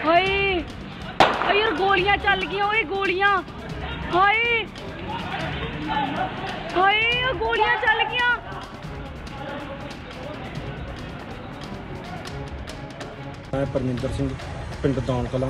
ਹਾਏ ਹਾਏ ਯਾਰ ਗੋਲੀਆਂ ਚੱਲ ਗਈਆਂ ਓਏ ਗੋਲੀਆਂ ਹਾਏ ਹਾਏ ਗੋਲੀਆਂ ਚੱਲ ਗਈਆਂ। मैं परमिंदर सिंह पिंड दौन कलां।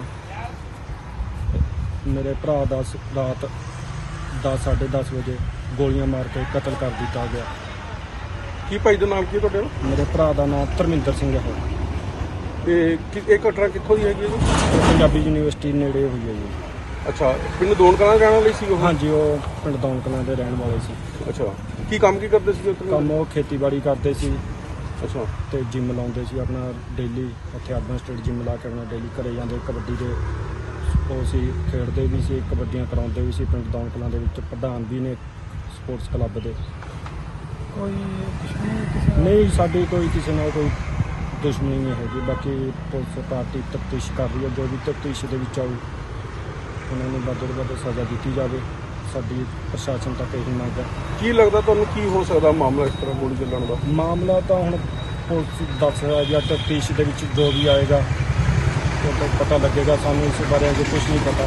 मेरे भरा का रात 10:30 बजे गोलियां मार के कतल कर दिता गया। की भाई का नाम की है? मेरे भरा का नाम धर्मिंदर सिंह है। ये घटना कितों की है? पंजाबी यूनिवर्सिटी नेड़े हुई है जी। अच्छा, पिंड दौन कलां रहने वाले सी? हाँ जी, वो पिंड दौन कलां के रहने वाले सी। अच्छा, की काम की करते सी? काम वो खेतीबाड़ी करते सी। अच्छा, तो जिम लाते सी अपना डेली उत्थे अर्बन स्टेट जिम ला के अपना डेली घरे जाते। कबड्डी के ਉਹ ਸੀ ਖੇਡਦੇ ਵੀ ਸੀ, ਕਬੱਡੀਆਂ ਕਰਾਉਂਦੇ ਵੀ ਸੀ। ਪਿੰਡ ਦੌਨ ਕਲਾਂ ਦੇ ਵਿੱਚ ਪ੍ਰਧਾਨ ਵੀ ਨੇ ਸਪੋਰਟਸ ਕਲੱਬ ਦੇ। ਨਹੀਂ, ਸਾਡੀ ਕੋਈ ਕਿਸੇ ਨਾਲ ਕੋਈ ਦੁਸ਼ਮਣੀ ਨਹੀਂ ਹੈਗੀ। ਬਾਕੀ ਪੁਲਿਸ ਪਾਰਟੀ ਤਫਤੀਸ਼ ਕਰ ਰਹੀ ਹੈ, ਜੋ ਵੀ ਤਫਤੀਸ਼ ਦੇ ਵਿੱਚ ਆਊ ਉਹਨਾਂ ਨੂੰ ਵੱਧ ਤੋਂ ਵੱਧ ਸਜ਼ਾ ਦਿੱਤੀ ਜਾਵੇ। ਸਾਡੀ ਪ੍ਰਸ਼ਾਸਨ ਤੱਕ ਇਹੀ ਮੰਗ ਹੈ। ਕੀ ਲੱਗਦਾ ਤੁਹਾਨੂੰ ਕੀ ਹੋ ਸਕਦਾ ਮਾਮਲਾ ਇਸ ਤਰ੍ਹਾਂ ਗੋਲੀ ਚੱਲਣ ਦਾ? ਮਾਮਲਾ ਤਾਂ ਹੁਣ ਪੁਲਿਸ ਦੱਸ ਰਿਹਾ ਜਾਂ ਤਫਤੀਸ਼ ਦੇ ਵਿੱਚ ਜੋ ਵੀ ਆਏਗਾ ਉਹ ਤਾਂ ਪਤਾ ਲੱਗੇਗਾ। ਸਾਨੂੰ ਇਸ ਬਾਰੇ ਅਜੇ ਕੁਝ ਨਹੀਂ ਪਤਾ।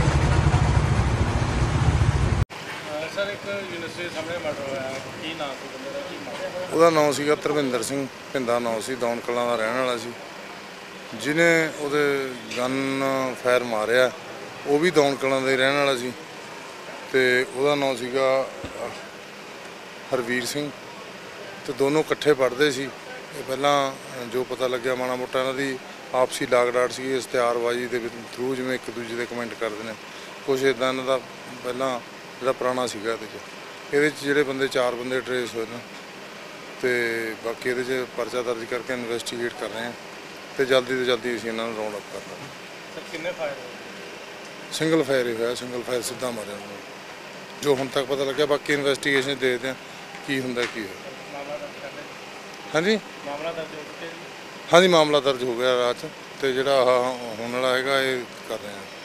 ਸਰ, ਇੱਕ ਯੂਨੀਵਰਸਿਟੀ ਸਾਹਮਣੇ ਮਰਡਰ ਹੋਇਆ, ਕੀ ਨਾਮ ਸੀ ਬੰਦੇ ਦਾ, ਕੀ ਮਾਰਿਆ? ਉਹਦਾ ਨਾਮ ਸੀਗਾ ਧਰਮਿੰਦਰ ਸਿੰਘ, ਪਿੰਡਾ ਨਾਮ ਸੀ, ਦੌਨ ਕਲਾਂ ਦਾ ਰਹਿਣ ਵਾਲਾ ਸੀ। ਜਿਹਨੇ ਉਹਦੇ ਗਨ ਫਾਇਰ ਮਾਰਿਆ ਉਹ ਵੀ ਦੌਨ ਕਲਾਂ ਦਾ ਹੀ ਰਹਿਣ ਵਾਲਾ ਸੀ ਤੇ ਉਹਦਾ ਨਾਮ ਸੀਗਾ ਹਰਵੀਰ ਸਿੰਘ ਤੇ ਦੋਨੋਂ ਇਕੱਠੇ ਪੜ੍ਹਦੇ ਸੀ। ਇਹ ਪਹਿਲਾਂ ਜੋ ਪਤਾ ਲੱਗਿਆ ਮਾੜਾ ਮੋਟਾ ਇਹਨਾਂ ਦੀ ਆਪਸੀ ਲਾਗ ਡਾਟ ਸੀ, ਇਸ਼ਤਿਹਾਰਬਾਜ਼ੀ ਦੇ ਥਰੂ, ਜਿਵੇਂ ਇੱਕ ਦੂਜੇ ਦੇ ਕਮੈਂਟ ਕਰਦੇ ਨੇ ਕੁਛ ਇੱਦਾਂ। ਇਹਨਾਂ ਦਾ ਪਹਿਲਾਂ ਜਿਹੜਾ ਪੁਰਾਣਾ ਸੀਗਾ ਇਹਦੇ 'ਚ ਜਿਹੜੇ ਬੰਦੇ 4 ਬੰਦੇ ਟਰੇਸ ਹੋਏ ਨੇ ਤੇ ਬਾਕੀ ਇਹਦੇ 'ਚ ਪਰਚਾ ਦਰਜ ਕਰਕੇ ਇਨਵੈਸਟੀਗੇਟ ਕਰ ਰਹੇ ਹਾਂ ਤੇ ਜਲਦੀ ਤੋਂ ਜਲਦੀ ਅਸੀਂ ਇਹਨਾਂ ਨੂੰ ਰਾਉਂਡ ਅਪ ਕਰ ਦਾਂਗੇ। ਸਰ, ਕਿੰਨੇ ਫਾਇਰ ਹੋਏ? ਸਿੰਗਲ ਫਾਇਰ ਹੀ ਹੋਇਆ, ਸਿੰਗਲ ਫਾਇਰ ਸਿੱਧਾ ਮਾਰਿਆ ਉਹਨਾਂ ਨੂੰ, ਜੋ ਹੁਣ ਤੱਕ ਪਤਾ ਲੱਗਿਆ। ਬਾਕੀ ਇਨਵੈਸਟੀਗੇਸ਼ਨ ਦੇਖਦੇ ਹਾਂ ਕੀ ਹੁੰਦਾ ਕੀ ਹੋਇਆ। ਮਾਮਲਾ ਦਰਜ ਕਰ ਲਿਆ? ਹਾਂਜੀ, ਮਾਮਲਾ ਦਰਜ ਹੋ ਚੁੱਕਿਆ ਜੀ? ਹਾਂਜੀ, ਮਾਮਲਾ ਦਰਜ ਹੋ ਗਿਆ ਰਾਤ 'ਚ ਤੇ ਜਿਹੜਾ ਆਹ ਹੋਣ ਵਾਲਾ ਹੈਗਾ ਇਹ ਕਰ ਰਹੇ ਹਾਂ।